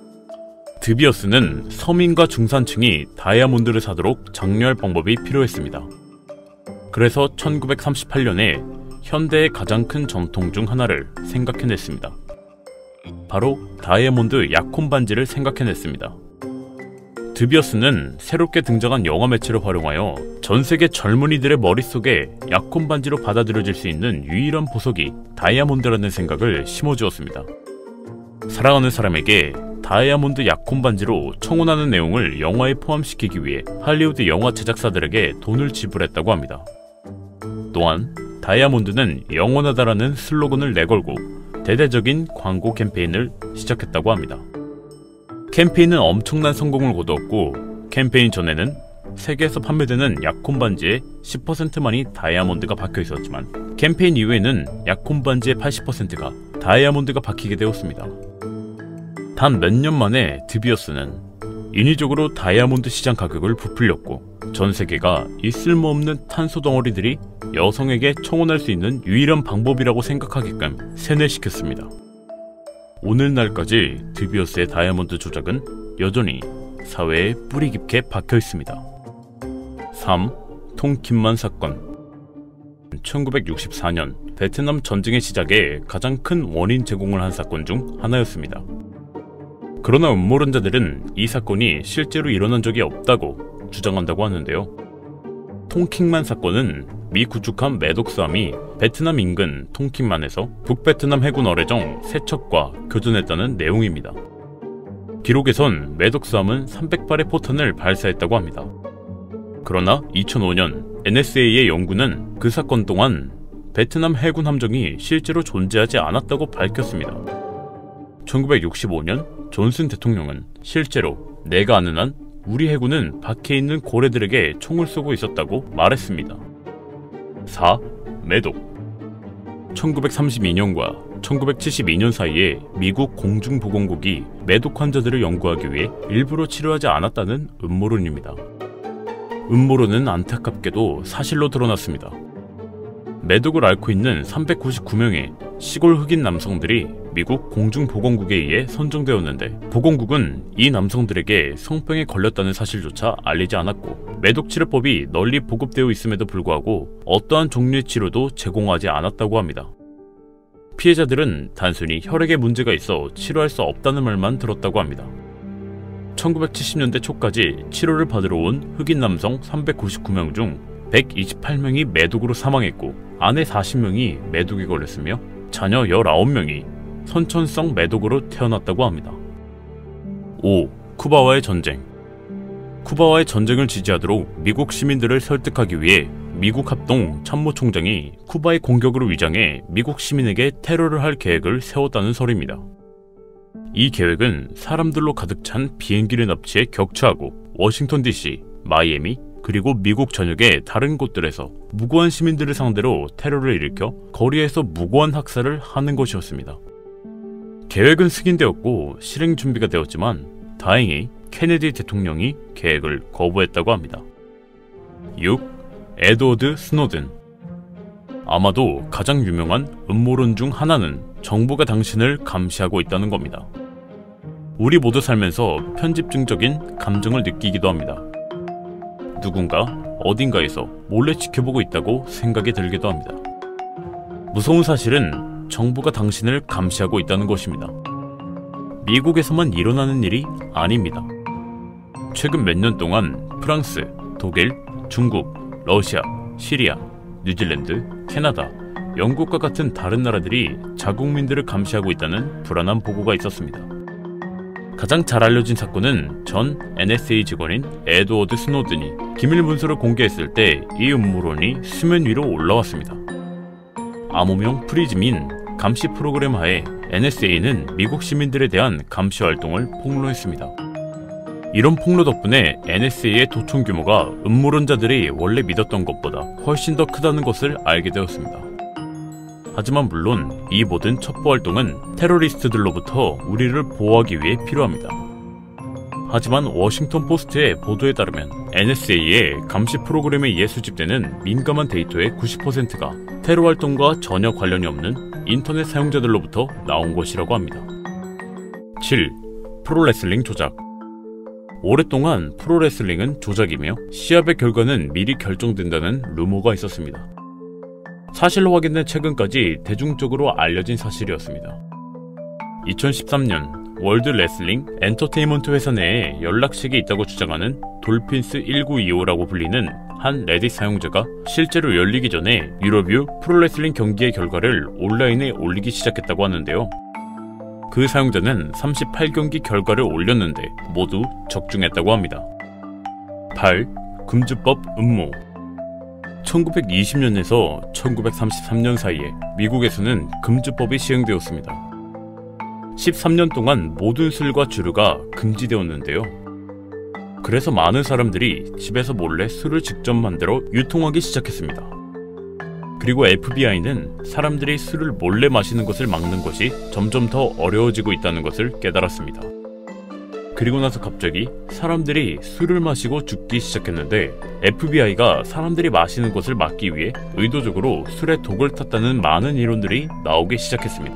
드비어스는 서민과 중산층이 다이아몬드를 사도록 장려할 방법이 필요했습니다. 그래서 1938년에 현대의 가장 큰 전통 중 하나를 생각해냈습니다. 바로 다이아몬드 약혼 반지를 생각해냈습니다. 드비어스는 새롭게 등장한 영화 매체를 활용하여 전세계 젊은이들의 머릿속에 약혼 반지로 받아들여질 수 있는 유일한 보석이 다이아몬드라는 생각을 심어주었습니다. 사랑하는 사람에게 다이아몬드 약혼 반지로 청혼하는 내용을 영화에 포함시키기 위해 할리우드 영화 제작사들에게 돈을 지불했다고 합니다. 또한 다이아몬드는 영원하다라는 슬로건을 내걸고 대대적인 광고 캠페인을 시작했다고 합니다. 캠페인은 엄청난 성공을 거두었고, 캠페인 전에는 세계에서 판매되는 약혼 반지의 10%만이 다이아몬드가 박혀 있었지만, 캠페인 이후에는 약혼 반지의 80%가 다이아몬드가 박히게 되었습니다. 단 몇 년 만에 드비어스는 인위적으로 다이아몬드 시장 가격을 부풀렸고, 전 세계가 이 쓸모없는 탄소 덩어리들이 여성에게 청혼할 수 있는 유일한 방법이라고 생각하게끔 세뇌시켰습니다. 오늘날까지 드비어스의 다이아몬드 조작은 여전히 사회에 뿌리 깊게 박혀 있습니다. 3. 통킨만 사건. 1964년 베트남 전쟁의 시작에 가장 큰 원인 제공을 한 사건 중 하나였습니다. 그러나 음모론자들은 이 사건이 실제로 일어난 적이 없다고 주장한다고 하는데요. 통킹만 사건은 미 구축함 매독수함이 베트남 인근 통킹만에서 북베트남 해군 어뢰정 3척과 교전했다는 내용입니다. 기록에선 매독수함은 300발의 포탄을 발사했다고 합니다. 그러나 2005년 NSA의 연구는 그 사건 동안 베트남 해군 함정이 실제로 존재하지 않았다고 밝혔습니다. 1965년 존슨 대통령은 실제로 내가 아는 한 우리 해군은 밖에 있는 고래들에게 총을 쏘고 있었다고 말했습니다. 4. 매독. 1932년과 1972년 사이에 미국 공중보건국이 매독 환자들을 연구하기 위해 일부러 치료하지 않았다는 음모론입니다. 음모론은 안타깝게도 사실로 드러났습니다. 매독을 앓고 있는 399명의 시골 흑인 남성들이 미국 공중보건국에 의해 선정되었는데, 보건국은 이 남성들에게 성병에 걸렸다는 사실조차 알리지 않았고, 매독 치료법이 널리 보급되어 있음에도 불구하고 어떠한 종류의 치료도 제공하지 않았다고 합니다. 피해자들은 단순히 혈액에 문제가 있어 치료할 수 없다는 말만 들었다고 합니다. 1970년대 초까지 치료를 받으러 온 흑인 남성 399명 중 128명이 매독으로 사망했고, 아내 40명이 매독에 걸렸으며 자녀 19명이 선천성 매독으로 태어났다고 합니다. 5. 쿠바와의 전쟁. 쿠바와의 전쟁을 지지하도록 미국 시민들을 설득하기 위해 미국 합동 참모총장이 쿠바의 공격으로 위장해 미국 시민에게 테러를 할 계획을 세웠다는 설입니다. 이 계획은 사람들로 가득 찬 비행기를 납치해 격추하고 워싱턴 DC, 마이애미, 그리고 미국 전역의 다른 곳들에서 무고한 시민들을 상대로 테러를 일으켜 거리에서 무고한 학살을 하는 것이었습니다. 계획은 승인되었고 실행 준비가 되었지만 다행히 케네디 대통령이 계획을 거부했다고 합니다. 6. 에드워드 스노든. 아마도 가장 유명한 음모론 중 하나는 정부가 당신을 감시하고 있다는 겁니다. 우리 모두 살면서 편집증적인 감정을 느끼기도 합니다. 누군가 어딘가에서 몰래 지켜보고 있다고 생각이 들기도 합니다. 무서운 사실은 정부가 당신을 감시하고 있다는 것입니다. 미국에서만 일어나는 일이 아닙니다. 최근 몇 년 동안 프랑스, 독일, 중국, 러시아, 시리아, 뉴질랜드, 캐나다, 영국과 같은 다른 나라들이 자국민들을 감시하고 있다는 불안한 보고가 있었습니다. 가장 잘 알려진 사건은 전 NSA 직원인 에드워드 스노든이 기밀 문서를 공개했을 때 이 음모론이 수면 위로 올라왔습니다. 암호명 프리즘인 감시 프로그램 하에 NSA는 미국 시민들에 대한 감시 활동을 폭로했습니다. 이런 폭로 덕분에 NSA의 도청 규모가 음모론자들이 원래 믿었던 것보다 훨씬 더 크다는 것을 알게 되었습니다. 하지만 물론 이 모든 첩보 활동은 테러리스트들로부터 우리를 보호하기 위해 필요합니다. 하지만 워싱턴 포스트의 보도에 따르면 NSA의 감시 프로그램에 의해 수집되는 민감한 데이터의 90%가 테러 활동과 전혀 관련이 없는 인터넷 사용자들로부터 나온 것이라고 합니다. 7. 프로레슬링 조작. 오랫동안 프로레슬링은 조작이며 시합의 결과는 미리 결정된다는 루머가 있었습니다. 사실로 확인된 최근까지 대중적으로 알려진 사실이었습니다. 2013년 월드 레슬링 엔터테인먼트 회사 내에 연락책이 있다고 주장하는 돌핀스 1925라고 불리는 한 레딧 사용자가 실제로 열리기 전에 유러뷰 프로레슬링 경기의 결과를 온라인에 올리기 시작했다고 하는데요. 그 사용자는 38경기 결과를 올렸는데 모두 적중했다고 합니다. 8. 금주법 음모. 1920년에서 1933년 사이에 미국에서는 금주법이 시행되었습니다. 13년 동안 모든 술과 주류가 금지되었는데요. 그래서 많은 사람들이 집에서 몰래 술을 직접 만들어 유통하기 시작했습니다. 그리고 FBI는 사람들이 술을 몰래 마시는 것을 막는 것이 점점 더 어려워지고 있다는 것을 깨달았습니다. 그리고 나서 갑자기 사람들이 술을 마시고 죽기 시작했는데 FBI가 사람들이 마시는 것을 막기 위해 의도적으로 술에 독을 탔다는 많은 이론들이 나오기 시작했습니다.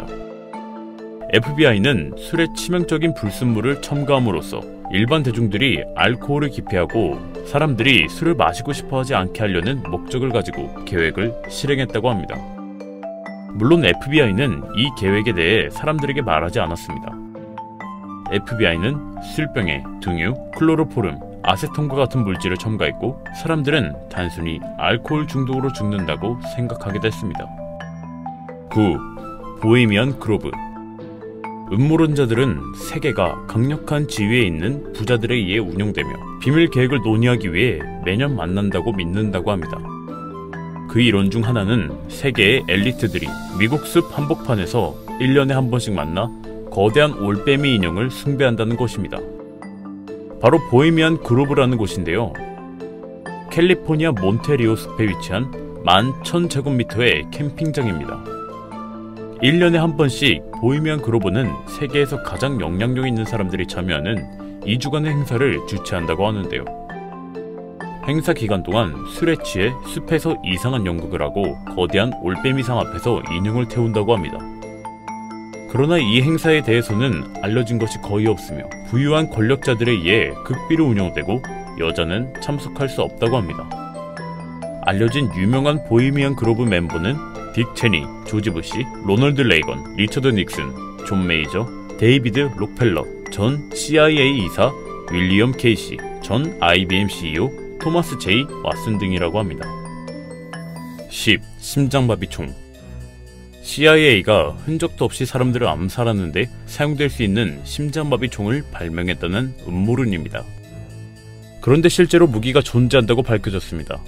FBI는 술에 치명적인 불순물을 첨가함으로써 일반 대중들이 알코올을 기피하고 사람들이 술을 마시고 싶어하지 않게 하려는 목적을 가지고 계획을 실행했다고 합니다. 물론 FBI는 이 계획에 대해 사람들에게 말하지 않았습니다. FBI는 술병에 등유, 클로로포름, 아세톤과 같은 물질을 첨가했고 사람들은 단순히 알코올 중독으로 죽는다고 생각하게 됐습니다. 9. 보헤미안 그로브. 음모론자들은 세계가 강력한 지위에 있는 부자들에 의해 운영되며 비밀 계획을 논의하기 위해 매년 만난다고 믿는다고 합니다. 그 이론 중 하나는 세계의 엘리트들이 미국 숲 한복판에서 1년에 한 번씩 만나 거대한 올빼미 인형을 숭배한다는 것입니다. 바로 보헤미안 그로브라는 곳인데요. 캘리포니아 몬테리오 숲에 위치한 11,000제곱미터의 캠핑장입니다. 1년에 한 번씩 보헤미안 그로브는 세계에서 가장 영향력 있는 사람들이 참여하는 2주간의 행사를 주최한다고 하는데요. 행사 기간 동안 술에 취해 숲에서 이상한 연극을 하고 거대한 올빼미상 앞에서 인형을 태운다고 합니다. 그러나 이 행사에 대해서는 알려진 것이 거의 없으며 부유한 권력자들에 의해 극비로 운영되고 여자는 참석할 수 없다고 합니다. 알려진 유명한 보헤미안 그로브 멤버는 딕 체니, 조지 부시, 로널드 레이건, 리처드 닉슨, 존 메이저, 데이비드 록펠러, 전 CIA 이사, 윌리엄 케이시, 전 IBM CEO, 토마스 제이 왓슨 등이라고 합니다. 10. 심장마비 총. CIA가 흔적도 없이 사람들을 암살하는데 사용될 수 있는 심장마비 총을 발명했다는 음모론입니다. 그런데 실제로 무기가 존재한다고 밝혀졌습니다.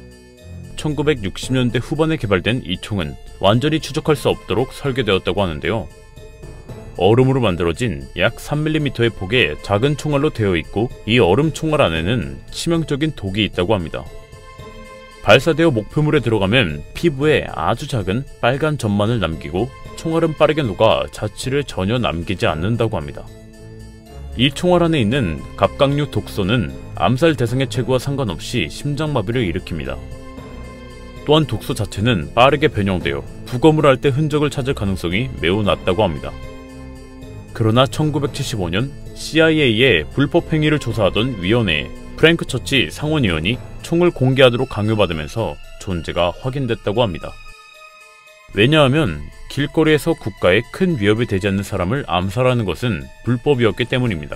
1960년대 후반에 개발된 이 총은 완전히 추적할 수 없도록 설계되었다고 하는데요. 얼음으로 만들어진 약 3mm의 폭의 작은 총알로 되어 있고 이 얼음 총알 안에는 치명적인 독이 있다고 합니다. 발사되어 목표물에 들어가면 피부에 아주 작은 빨간 점만을 남기고 총알은 빠르게 녹아 자취를 전혀 남기지 않는다고 합니다. 이 총알 안에 있는 갑각류 독소는 암살 대상의 체구와 상관없이 심장마비를 일으킵니다. 또한 독소 자체는 빠르게 변형되어 부검을 할 때 흔적을 찾을 가능성이 매우 낮다고 합니다. 그러나 1975년 CIA의 불법 행위를 조사하던 위원회에 프랭크 처치 상원의원이 총을 공개하도록 강요받으면서 존재가 확인됐다고 합니다. 왜냐하면 길거리에서 국가에 큰 위협이 되지 않는 사람을 암살하는 것은 불법이었기 때문입니다.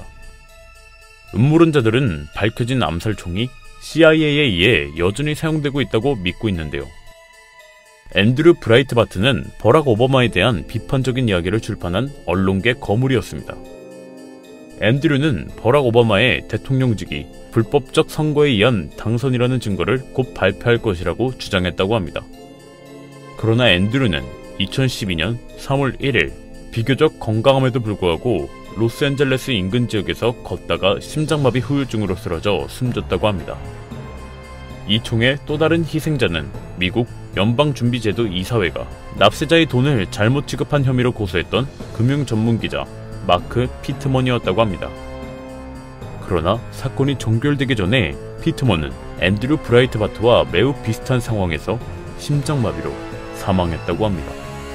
음모론자들은 밝혀진 암살총이 CIA에 의해 여전히 사용되고 있다고 믿고 있는데요. 앤드류 브라이트바트는 버락 오바마에 대한 비판적인 이야기를 출판한 언론계 거물이었습니다. 앤드류는 버락 오바마의 대통령직이 불법적 선거에 의한 당선이라는 증거를 곧 발표할 것이라고 주장했다고 합니다. 그러나 앤드류는 2012년 3월 1일 비교적 건강함에도 불구하고 로스앤젤레스 인근 지역에서 걷다가 심장마비 후유증으로 쓰러져 숨졌다고 합니다. 이 총의 또 다른 희생자는 미국 연방준비제도 이사회가 납세자의 돈을 잘못 지급한 혐의로 고소했던 금융 전문기자 마크 피트먼이었다고 합니다. 그러나 사건이 종결되기 전에 피트먼은 앤드류 브라이트바트와 매우 비슷한 상황에서 심장마비로 사망했다고 합니다.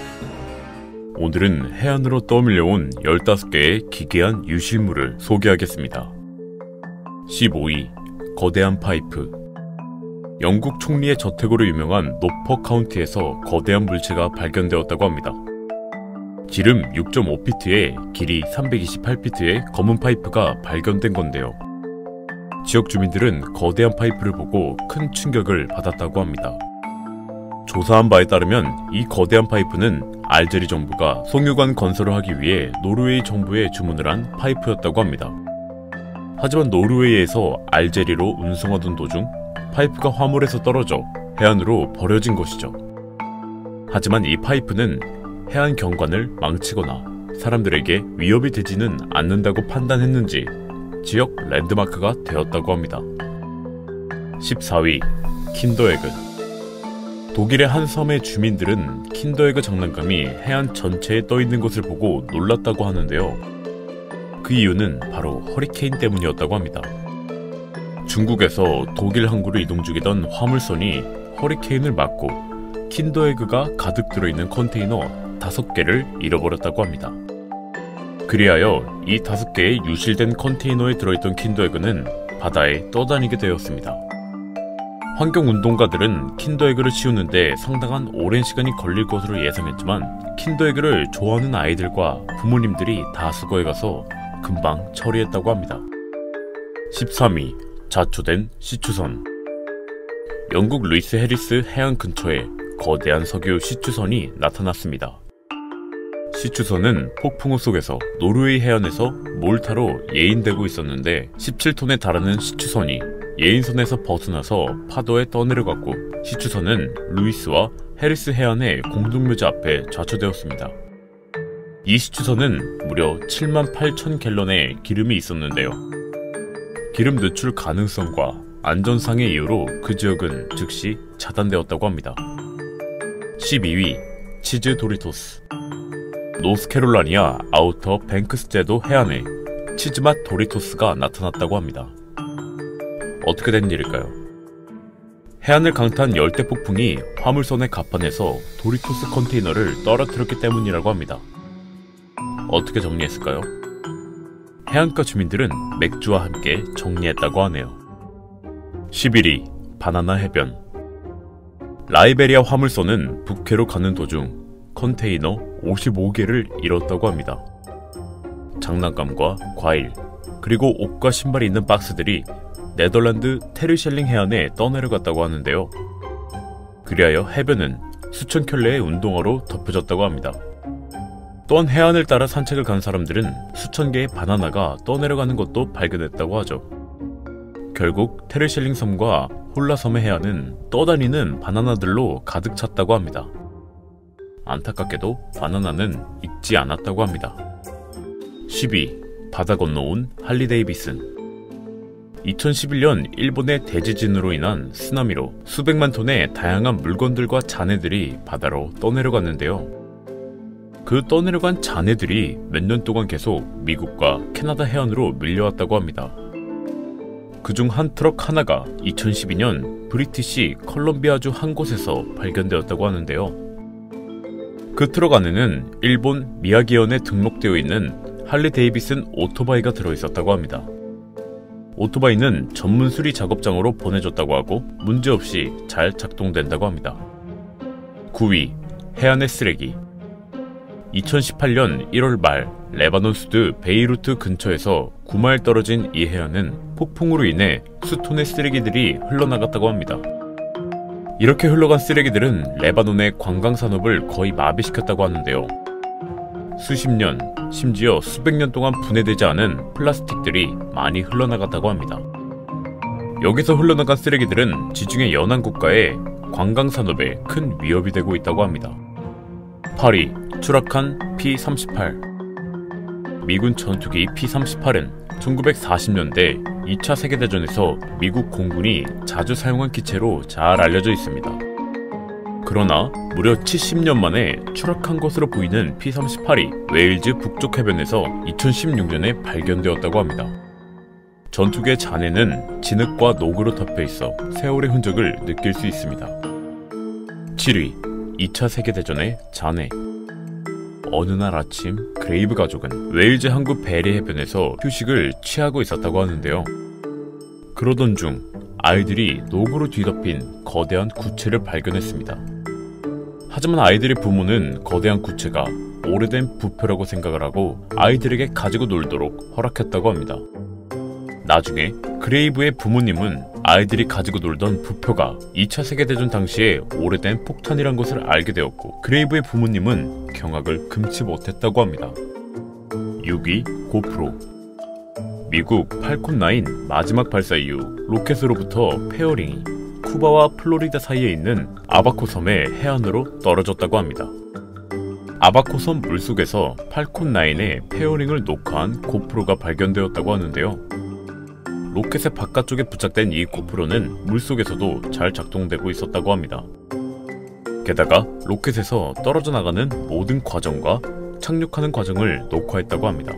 오늘은 해안으로 떠밀려온 15개의 기괴한 유실물을 소개하겠습니다. 15위. 거대한 파이프. 영국 총리의 저택으로 유명한 노퍼 카운티에서 거대한 물체가 발견되었다고 합니다. 지름 6.5피트에 길이 328피트의 검은 파이프가 발견된 건데요. 지역 주민들은 거대한 파이프를 보고 큰 충격을 받았다고 합니다. 조사한 바에 따르면 이 거대한 파이프는 알제리 정부가 송유관 건설을 하기 위해 노르웨이 정부에 주문을 한 파이프였다고 합니다. 하지만 노르웨이에서 알제리로 운송하던 도중 파이프가 화물에서 떨어져 해안으로 버려진 것이죠. 하지만 이 파이프는 해안 경관을 망치거나 사람들에게 위협이 되지는 않는다고 판단했는지 지역 랜드마크가 되었다고 합니다. 14위. 킨더에그. 독일의 한 섬의 주민들은 킨더에그 장난감이 해안 전체에 떠있는 것을 보고 놀랐다고 하는데요. 그 이유는 바로 허리케인 때문이었다고 합니다. 중국에서 독일 항구를 이동 중이던 화물선이 허리케인을 맞고 킨더에그가 가득 들어있는 컨테이너 5개를 잃어버렸다고 합니다. 그리하여 이 5개의 유실된 컨테이너에 들어있던 킨더에그는 바다에 떠다니게 되었습니다. 환경운동가들은 킨더에그를 치우는데 상당한 오랜 시간이 걸릴 것으로 예상했지만 킨더에그를 좋아하는 아이들과 부모님들이 다 수거해가서 금방 처리했다고 합니다. 13위. 자초된 시추선. 영국 루이스 해리스 해안 근처에 거대한 석유 시추선이 나타났습니다. 시추선은 폭풍우 속에서 노르웨이 해안에서 몰타로 예인되고 있었는데 17톤에 달하는 시추선이 예인선에서 벗어나서 파도에 떠내려갔고 시추선은 루이스와 해리스 해안의 공동묘지 앞에 좌초되었습니다. 이 시추선은 무려 78,000갤런의 기름이 있었는데요. 기름 누출 가능성과 안전상의 이유로 그 지역은 즉시 차단되었다고 합니다. 12위. 치즈 도리토스. 노스캐롤라이나 아우터 뱅크스제도 해안에 치즈맛 도리토스가 나타났다고 합니다. 어떻게 된 일일까요? 해안을 강타한 열대폭풍이 화물선의 갑판에서 도리토스 컨테이너를 떨어뜨렸기 때문이라고 합니다. 어떻게 정리했을까요? 해안가 주민들은 맥주와 함께 정리했다고 하네요. 11위. 바나나 해변. 라이베리아 화물선은 북해로 가는 도중 컨테이너 55개를 잃었다고 합니다. 장난감과 과일, 그리고 옷과 신발이 있는 박스들이 네덜란드 테르셸링 해안에 떠내려갔다고 하는데요. 그리하여 해변은 수천 켤레의 운동화로 덮여졌다고 합니다. 또한 해안을 따라 산책을 간 사람들은 수천 개의 바나나가 떠내려가는 것도 발견했다고 하죠. 결국 테르셸링 섬과 홀라 섬의 해안은 떠다니는 바나나들로 가득 찼다고 합니다. 안타깝게도 바나나는 익지 않았다고 합니다. 10위. 바다 건너온 할리 데이비슨. 2011년 일본의 대지진으로 인한 쓰나미로 수백만 톤의 다양한 물건들과 잔해들이 바다로 떠내려갔는데요. 그 떠내려간 잔해들이 몇 년 동안 계속 미국과 캐나다 해안으로 밀려왔다고 합니다. 그중 한 트럭 하나가 2012년 브리티시 컬럼비아주 한 곳에서 발견되었다고 하는데요. 그 트럭 안에는 일본 미야기현에 등록되어 있는 할리 데이비슨 오토바이가 들어있었다고 합니다. 오토바이는 전문 수리 작업장으로 보내줬다고 하고 문제없이 잘 작동된다고 합니다. 9위. 해안의 쓰레기. 2018년 1월 말 레바논 수도 베이루트 근처에서 9마일 떨어진 이 해안은 폭풍으로 인해 수톤의 쓰레기들이 흘러나갔다고 합니다. 이렇게 흘러간 쓰레기들은 레바논의 관광산업을 거의 마비시켰다고 하는데요. 수십 년, 심지어 수백 년 동안 분해되지 않은 플라스틱들이 많이 흘러나갔다고 합니다. 여기서 흘러나간 쓰레기들은 지중해 연안 국가의 관광산업에 큰 위협이 되고 있다고 합니다. 파리, 추락한 P-38. 미군 전투기 P-38은 1940년대 2차 세계대전에서 미국 공군이 자주 사용한 기체로 잘 알려져 있습니다. 그러나 무려 70년 만에 추락한 것으로 보이는 P-38이 웨일즈 북쪽 해변에서 2016년에 발견되었다고 합니다. 전투기의 잔해는 진흙과 녹으로 덮여 있어 세월의 흔적을 느낄 수 있습니다. 7위, 2차 세계대전의 잔해. 어느 날 아침 그레이브 가족은 웨일즈 항구 베리 해변에서 휴식을 취하고 있었다고 하는데요. 그러던 중 아이들이 녹으로 뒤덮인 거대한 구체를 발견했습니다. 하지만 아이들의 부모는 거대한 구체가 오래된 부표라고 생각을 하고 아이들에게 가지고 놀도록 허락했다고 합니다. 나중에 그레이브의 부모님은 아이들이 가지고 놀던 부표가 2차 세계대전 당시에 오래된 폭탄이란 것을 알게 되었고, 그레이브의 부모님은 경악을 금치 못했다고 합니다. 6위, 고프로. 미국 팔콘 9 마지막 발사 이후 로켓으로부터 페어링이 쿠바와 플로리다 사이에 있는 아바코 섬의 해안으로 떨어졌다고 합니다. 아바코 섬 물속에서 팔콘 9의 페어링을 녹화한 고프로가 발견되었다고 하는데요. 로켓의 바깥쪽에 부착된 이 고프로는 물속에서도 잘 작동되고 있었다고 합니다. 게다가 로켓에서 떨어져 나가는 모든 과정과 착륙하는 과정을 녹화했다고 합니다.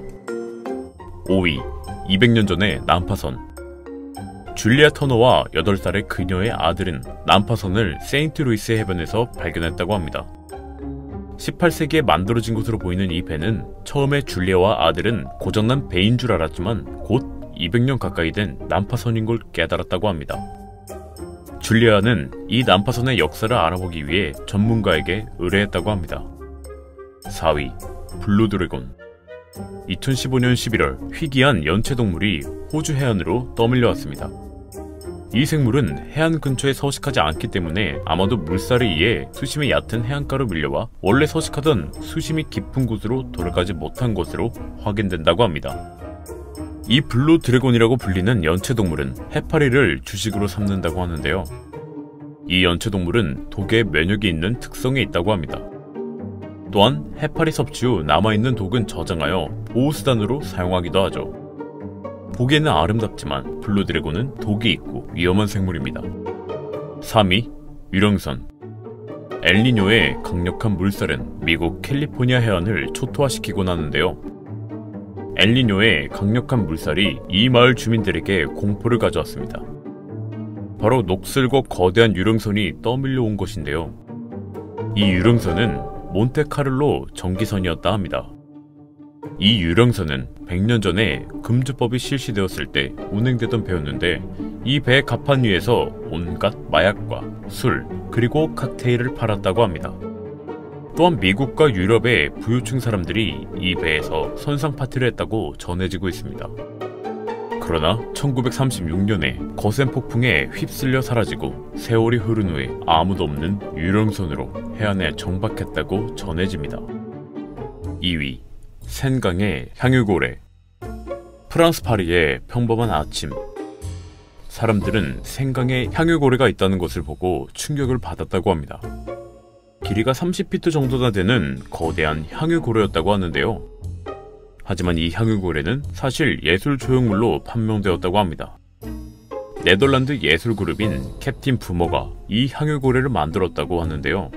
5위, 200년 전의 난파선. 줄리아 터너와 8살의 그녀의 아들은 난파선을 세인트루이스 해변에서 발견했다고 합니다. 18세기에 만들어진 것으로 보이는 이 배는 처음에 줄리아와 아들은 고장난 배인 줄 알았지만 곧 200년 가까이 된 난파선인 걸 깨달았다고 합니다. 줄리아는 이 난파선의 역사를 알아보기 위해 전문가에게 의뢰했다고 합니다. 4위, 블루 드래곤. 2015년 11월 희귀한 연체동물이 호주 해안으로 떠밀려왔습니다. 이 생물은 해안 근처에 서식하지 않기 때문에 아마도 물살에 의해 수심이 얕은 해안가로 밀려와 원래 서식하던 수심이 깊은 곳으로 돌아가지 못한 것으로 확인된다고 합니다. 이 블루 드래곤이라고 불리는 연체동물은 해파리를 주식으로 삼는다고 하는데요. 이 연체동물은 독에 면역이 있는 특성이 있다고 합니다. 또한 해파리 섭취 후 남아있는 독은 저장하여 보호수단으로 사용하기도 하죠. 보기에는 아름답지만 블루 드래곤은 독이 있고 위험한 생물입니다. 3위, 유령선. 엘니뇨의 강력한 물살은 미국 캘리포니아 해안을 초토화시키곤 하는데요. 엘니뇨의 강력한 물살이 이 마을 주민들에게 공포를 가져왔습니다. 바로 녹슬고 거대한 유령선이 떠밀려 온 것인데요. 이 유령선은 몬테카를로 전기선이었다 합니다. 이 유령선은 100년 전에 금주법이 실시되었을 때 운행되던 배였는데, 이 배의 갑판 위에서 온갖 마약과 술, 그리고 칵테일을 팔았다고 합니다. 또한 미국과 유럽의 부유층 사람들이 이 배에서 선상 파티를 했다고 전해지고 있습니다. 그러나 1936년에 거센 폭풍에 휩쓸려 사라지고 세월이 흐른 후에 아무도 없는 유령선으로 해안에 정박했다고 전해집니다. 2위, 센강의 향유고래. 프랑스 파리의 평범한 아침. 사람들은 센강에 향유고래가 있다는 것을 보고 충격을 받았다고 합니다. 길이가 30피트 정도나 되는 거대한 향유고래였다고 하는데요. 하지만 이 향유고래는 사실 예술 조형물로 판명되었다고 합니다. 네덜란드 예술 그룹인 캡틴 부머가 이 향유고래를 만들었다고 하는데요.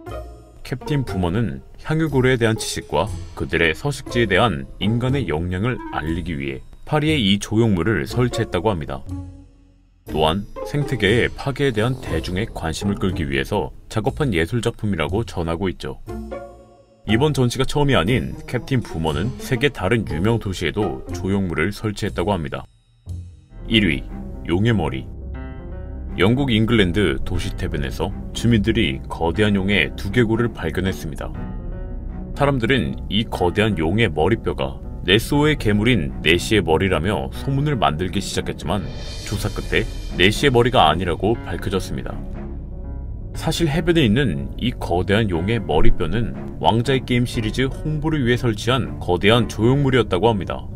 캡틴 부머는 향유고래에 대한 지식과 그들의 서식지에 대한 인간의 역량을 알리기 위해 파리에 이 조형물을 설치했다고 합니다. 또한 생태계의 파괴에 대한 대중의 관심을 끌기 위해서 작업한 예술작품이라고 전하고 있죠. 이번 전시가 처음이 아닌 캡틴 부머는 세계 다른 유명 도시에도 조형물을 설치했다고 합니다. 1위, 용의 머리. 영국 잉글랜드 도시 태변에서 주민들이 거대한 용의 두개골을 발견했습니다. 사람들은 이 거대한 용의 머리뼈가 네스호의 괴물인 내시의 머리라며 소문을 만들기 시작했지만 조사 끝에 내시의 머리가 아니라고 밝혀졌습니다. 사실 해변에 있는 이 거대한 용의 머리뼈는 왕자의 게임 시리즈 홍보를 위해 설치한 거대한 조형물이었다고 합니다.